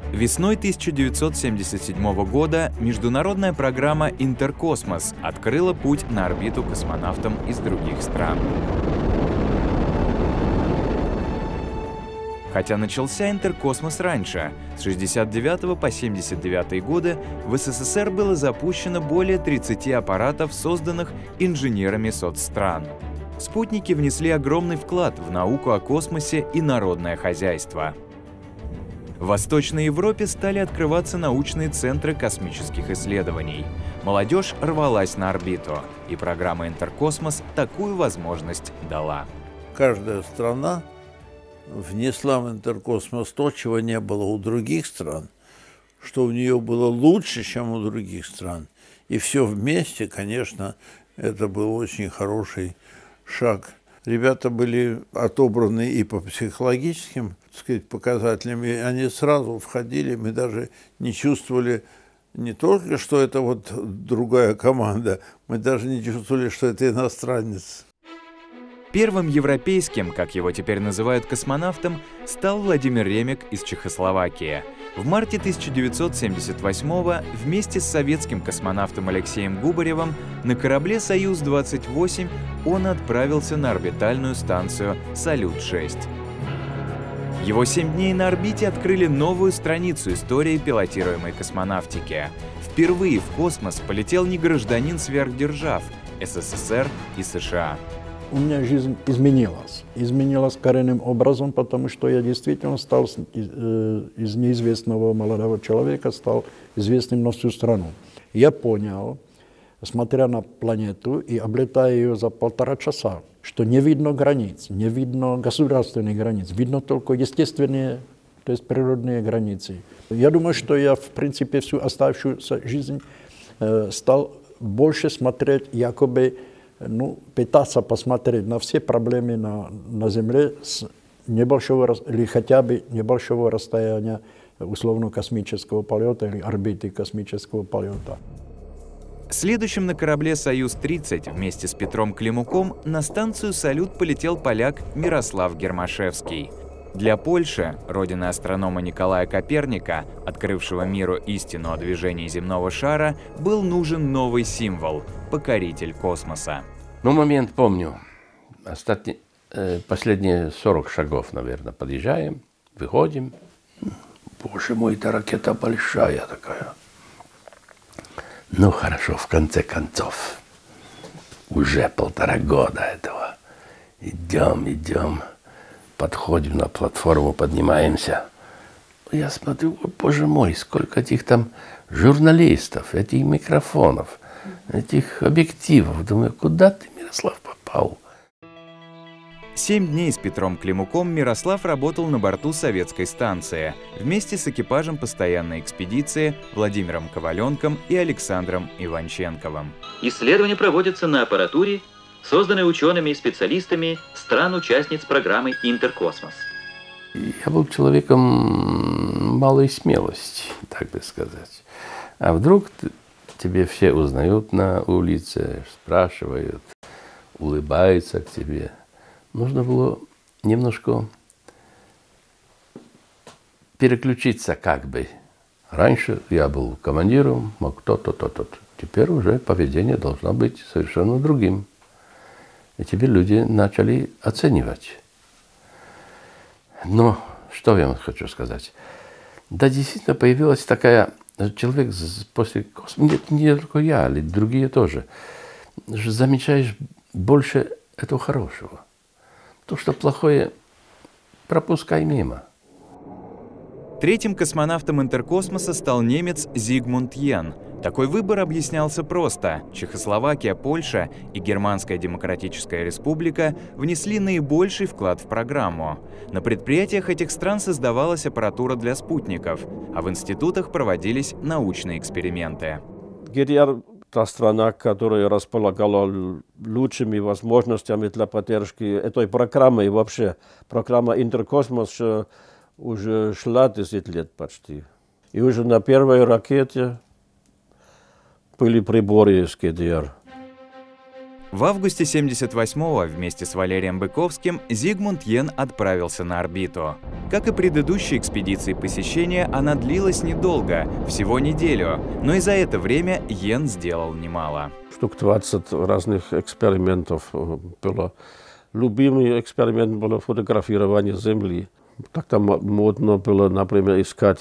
Весной 1977 года международная программа «Интеркосмос» открыла путь на орбиту космонавтам из других стран. Хотя начался Интеркосмос раньше, с 1969 по 1979 годы в СССР было запущено более 30 аппаратов, созданных инженерами соцстран. Спутники внесли огромный вклад в науку о космосе и народное хозяйство. В Восточной Европе стали открываться научные центры космических исследований. Молодежь рвалась на орбиту, и программа «Интеркосмос» такую возможность дала. Каждая страна внесла в Интеркосмос то, чего не было у других стран, что у нее было лучше, чем у других стран. И все вместе, конечно, это был очень хороший шаг. Ребята были отобраны и по психологическим, так сказать, показателям, и они сразу входили, мы даже не чувствовали не только, что это вот другая команда, мы даже не чувствовали, что это иностранец. Первым европейским, как его теперь называют, космонавтом стал Владимир Ремек из Чехословакии. В марте 1978-го вместе с советским космонавтом Алексеем Губаревым на корабле «Союз-28» он отправился на орбитальную станцию «Салют-6». Его 7 дней на орбите открыли новую страницу истории пилотируемой космонавтики. Впервые в космос полетел не гражданин сверхдержав – СССР и США. У меня жизнь изменилась. Изменилась коренным образом, потому что я действительно стал из неизвестного молодого человека, стал известным на всю страну. Я понял, смотря на планету и облетая ее за 1,5 часа, что не видно границ, не видно государственных границ, видно только естественные, то есть природные границы. Я думаю, что я, в принципе, всю оставшуюся жизнь стал больше смотреть якобы, пытаться посмотреть на все проблемы на Земле с небольшого или хотя бы небольшого расстояния условно-космического полета или орбиты космического полета. Следующим на корабле «Союз-30» вместе с Петром Климуком на станцию «Салют» полетел поляк Мирослав Гермашевский. Для Польши, родины астронома Николая Коперника, открывшего миру истину о движении земного шара, был нужен новый символ – покоритель космоса. Момент помню. Последние 40 шагов, наверное, подъезжаем, выходим. Боже мой, эта ракета большая такая. Хорошо, в конце концов. Уже 1,5 года этого. Идем. Подходим на платформу, поднимаемся. Я смотрю, боже мой, сколько этих там журналистов, этих микрофонов, этих объективов. Думаю, куда ты, Мирослав, попал? 7 дней с Петром Климуком Мирослав работал на борту советской станции вместе с экипажем постоянной экспедиции Владимиром Коваленком и Александром Иванченковым. Исследования проводятся на аппаратуре, созданной учеными и специалистами стран-участниц программы «Интеркосмос». Я был человеком малой смелости, так бы сказать. А вдруг тебе все узнают на улице, спрашивают, улыбаются к тебе. Нужно было немножко переключиться как бы. Раньше я был командиром, мог то-то. Теперь уже поведение должно быть совершенно другим. И теперь люди начали оценивать. Но что я вам хочу сказать? Да, действительно появилась такая... Человек после космоса, нет, не только я, а другие тоже, замечаешь больше этого хорошего. То, что плохое, пропускай мимо. Третьим космонавтом Интеркосмоса стал немец Зигмунд Йен. Такой выбор объяснялся просто. Чехословакия, Польша и Германская Демократическая Республика внесли наибольший вклад в программу. На предприятиях этих стран создавалась аппаратура для спутников, а в институтах проводились научные эксперименты. ГДР – та страна, которая располагала лучшими возможностями для поддержки этой программы. И вообще программа «Интеркосмос» уже шла 10 лет почти. И уже на первой ракете были приборы из ГДР. В августе 1978-го вместе с Валерием Быковским Зигмунд Йен отправился на орбиту. Как и предыдущие экспедиции посещения, она длилась недолго, всего неделю, но и за это время Йен сделал немало. Штук 20 разных экспериментов было. Любимый эксперимент был фотографирование Земли. Так там модно было, например, искать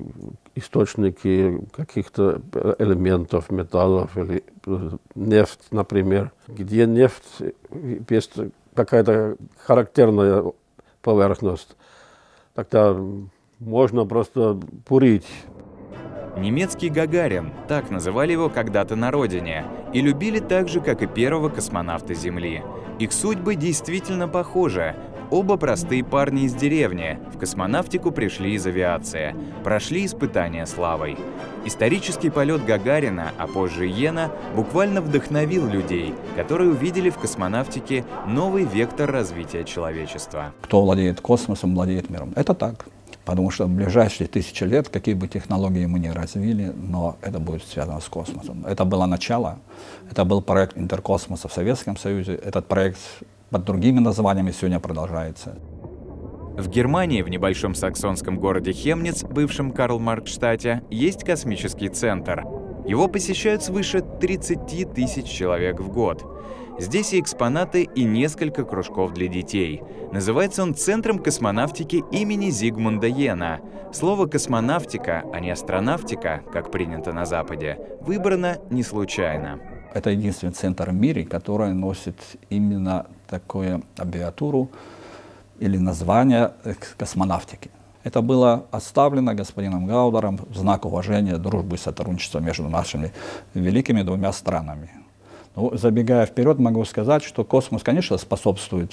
источники каких-то элементов, металлов или нефть, например. Где нефть, есть какая-то характерная поверхность, тогда можно просто бурить. Немецкий Гагарин, так называли его когда-то на родине, и любили так же, как и первого космонавта Земли. Их судьбы действительно похожи. Оба простые парни из деревни, в космонавтику пришли из авиации, прошли испытания славой. Исторический полет Гагарина, а позже Йена, буквально вдохновил людей, которые увидели в космонавтике новый вектор развития человечества. Кто владеет космосом, владеет миром. Это так. Потому что в ближайшие 1000 лет, какие бы технологии мы ни развили, но это будет связано с космосом. Это было начало, это был проект Интеркосмоса в Советском Союзе, этот проект под другими названиями сегодня продолжается. В Германии, в небольшом саксонском городе Хемниц, бывшем Карл-Маркс-штате, есть космический центр. Его посещают свыше 30 тысяч человек в год. Здесь и экспонаты, и несколько кружков для детей. Называется он Центром космонавтики имени Зигмунда Йена. Слово «космонавтика», а не «астронавтика», как принято на Западе, выбрано не случайно. Это единственный центр в мире, который носит именно такую аббревиатуру или название космонавтики. Это было оставлено господином Гаудером в знак уважения, дружбы и сотрудничества между нашими великими двумя странами. Ну, забегая вперед, могу сказать, что космос, конечно, способствует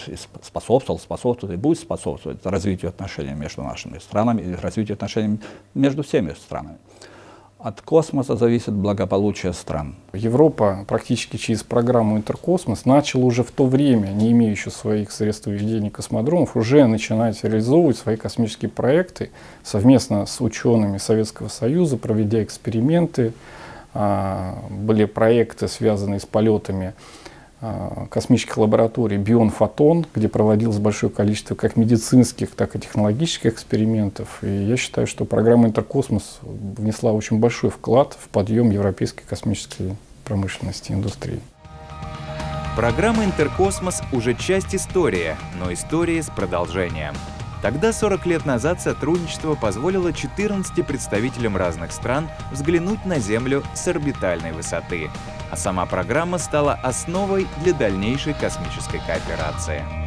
и будет способствовать развитию отношений между нашими странами и развитию отношений между всеми странами. От космоса зависит благополучие стран. Европа практически через программу «Интеркосмос» начала уже в то время, не имеющую своих средств ведения космодромов, уже начинать реализовывать свои космические проекты совместно с учеными Советского Союза, проведя эксперименты. Были проекты, связанные с полетами космических лабораторий «Бион Фотон», где проводилось большое количество как медицинских, так и технологических экспериментов. И я считаю, что программа «Интеркосмос» внесла очень большой вклад в подъем европейской космической промышленности и индустрии. Программа «Интеркосмос» уже часть истории, но истории с продолжением. Тогда, 40 лет назад, сотрудничество позволило 14 представителям разных стран взглянуть на Землю с орбитальной высоты. А сама программа стала основой для дальнейшей космической кооперации.